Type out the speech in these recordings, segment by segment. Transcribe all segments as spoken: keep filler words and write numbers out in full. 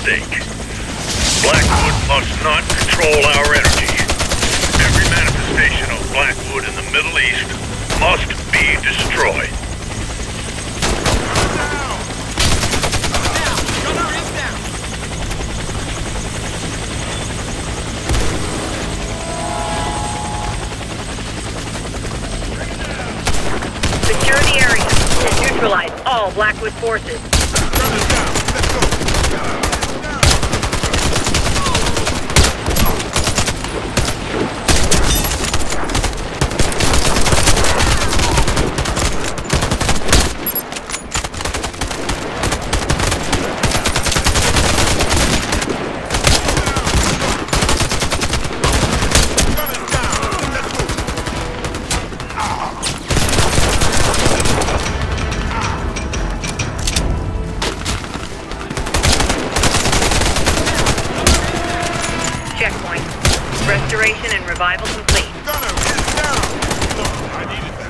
stake. Blackwood must not control our energy. Every manifestation of Blackwood in the Middle East must be destroyed. Secure the area and neutralize all Blackwood forces. Checkpoint. Restoration and revival complete. Gunner, get down! I needed that.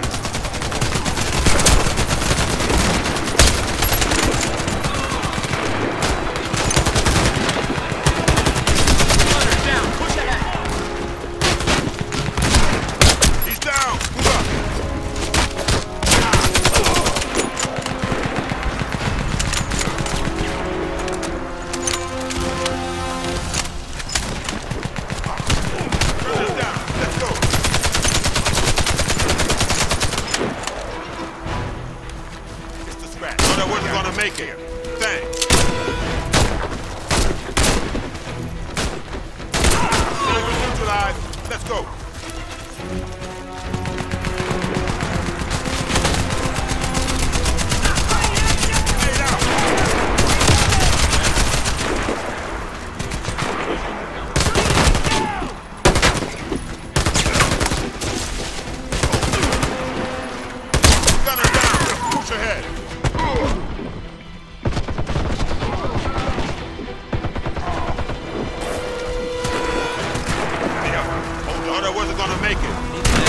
Gunner down, push ahead. He's down, move up. Make it. Thanks. Neutralized. Let's go. Stay down. Gunner down. Push ahead. Wasn't gonna make it.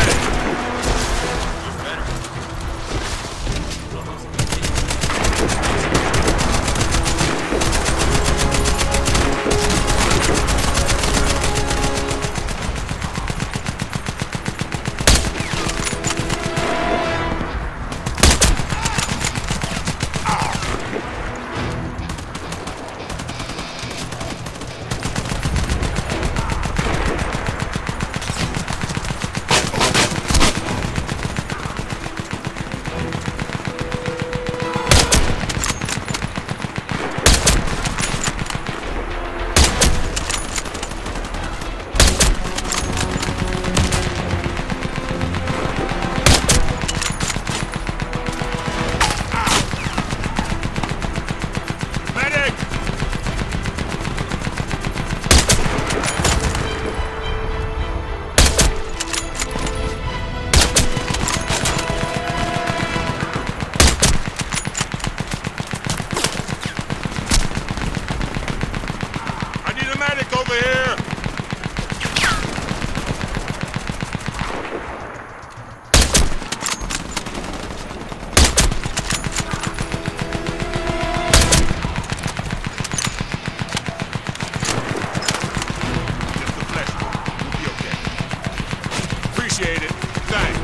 Over here! Just a flesh wound. We'll be okay. Appreciate it. Thanks.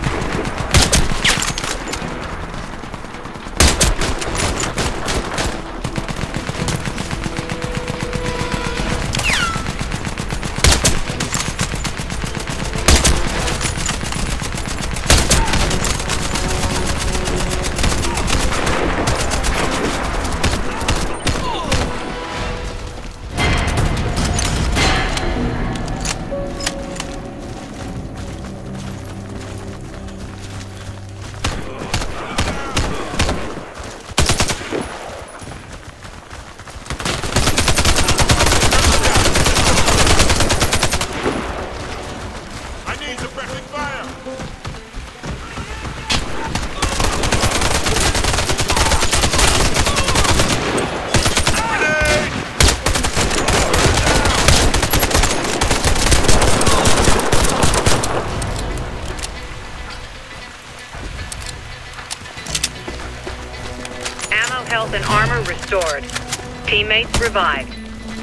Health and armor restored. Teammates revived.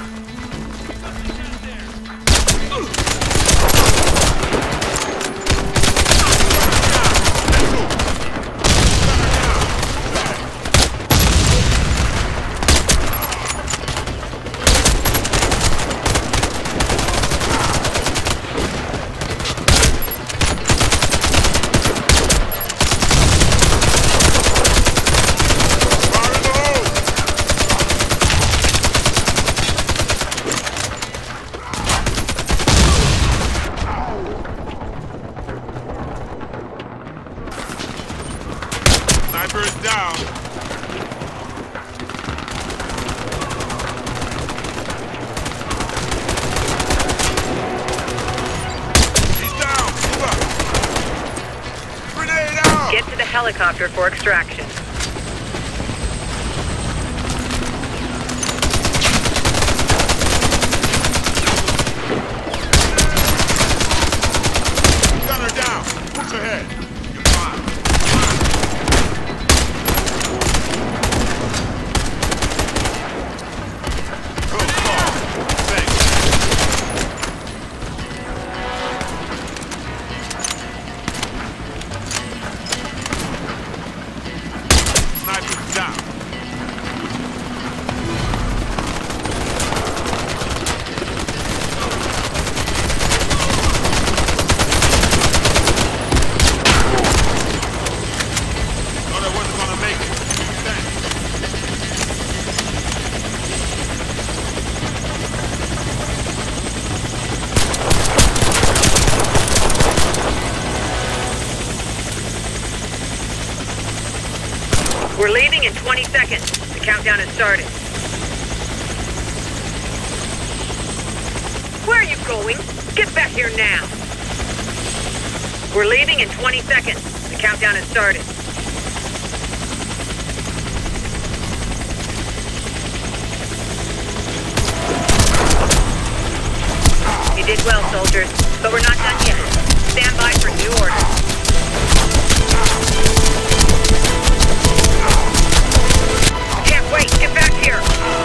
Sniper is down. He's down. Move up. Grenade out. Get to the helicopter for extraction. Gunner down. Push ahead. You're fine. Good call. Thanks. Sniper's down. Thought I wasn't gonna make it. Thanks. We're leaving in twenty seconds. The countdown has started. Where are you going? Get back here now. We're leaving in twenty seconds. The countdown has started. You did well, soldiers, but we're not done yet. Stand by for new orders. Can't wait! Get back here!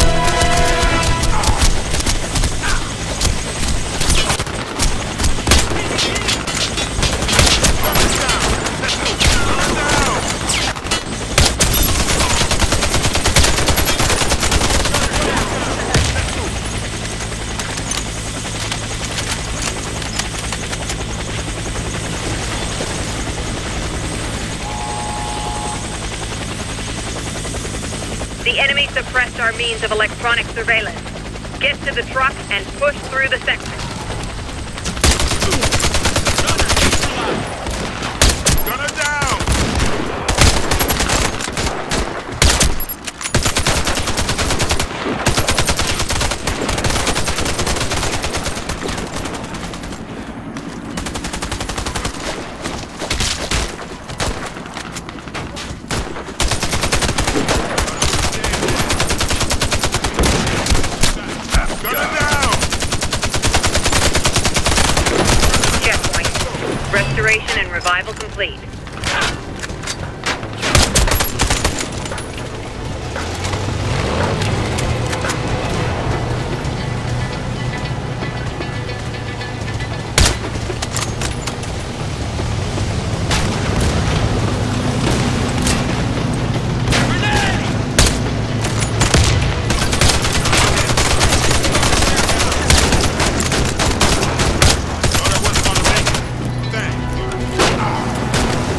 Gunner's down. Let's go. Gunner down. The enemy suppressed our means of electronic surveillance. Get to the truck and push through the section. Gunner down. Gunner down. Checkpoint. Restoration and revival complete. Thought I wasn't gonna make it. Thanks.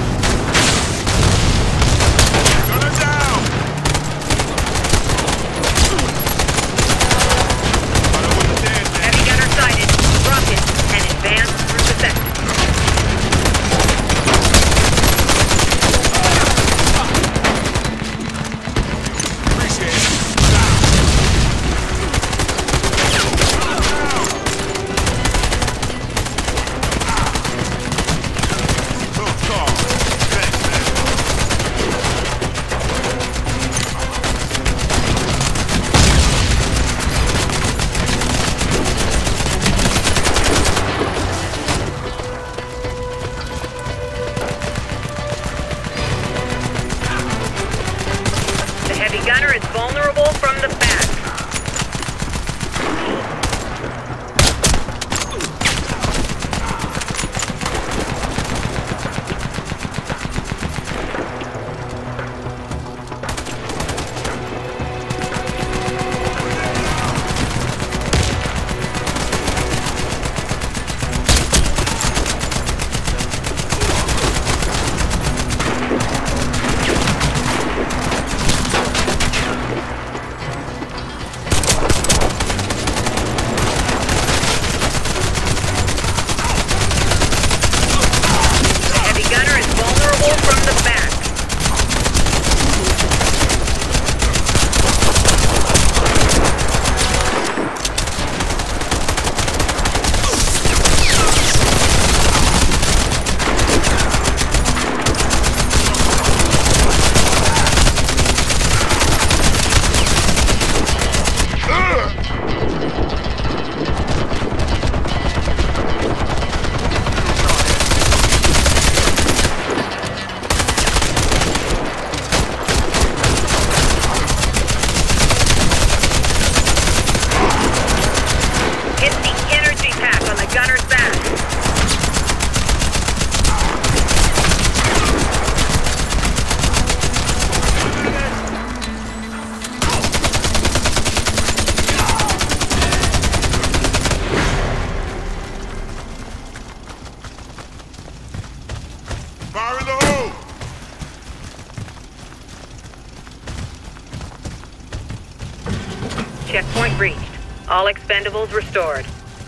Checkpoint reached. All expendables restored.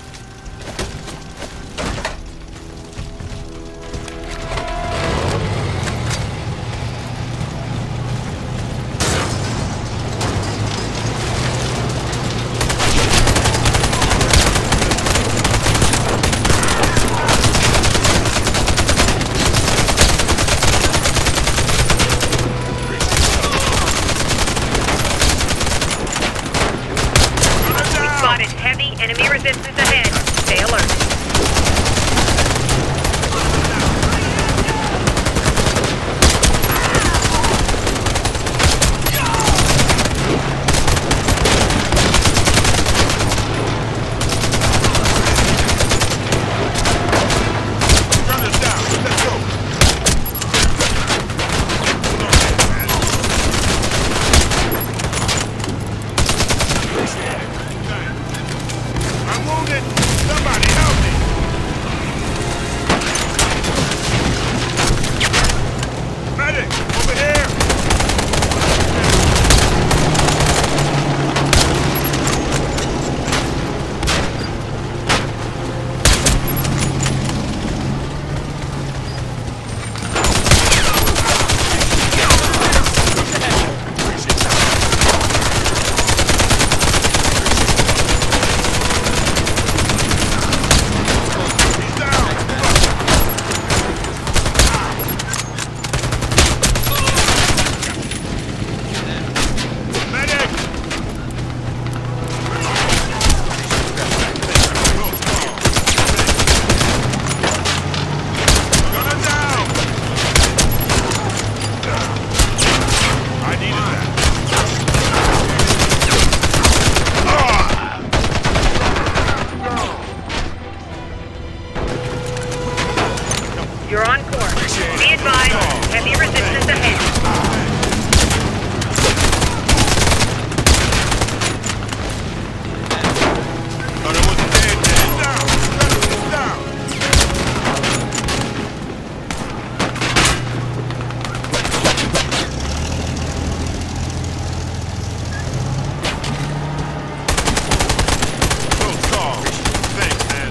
Enemy resistance ahead. Stay alert. Run us down. Let's go. I'm wounded. Somebody help me. Medic, over here. You're on course. Be advised, heavy resistance ahead. Oh, there was a dead man. Down. Down. Close call. Thanks, man.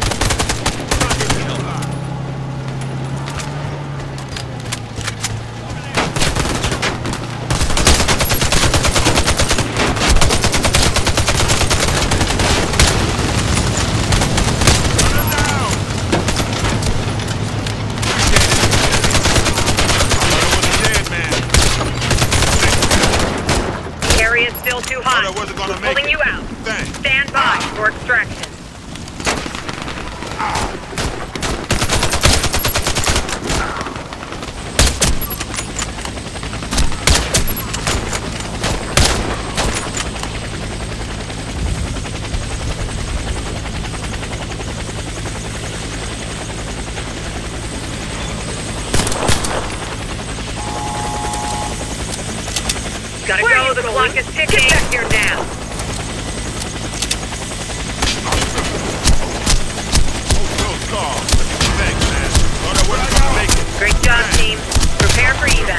Still too hot. I wasn't gonna We're make pulling it. you out. Thanks. Stand by for extraction. Gotta Where go, the clock is ticking. Get back here now. Close call. Thanks, man. Thought I wasn't gonna make it. Great job, team. Prepare for evac.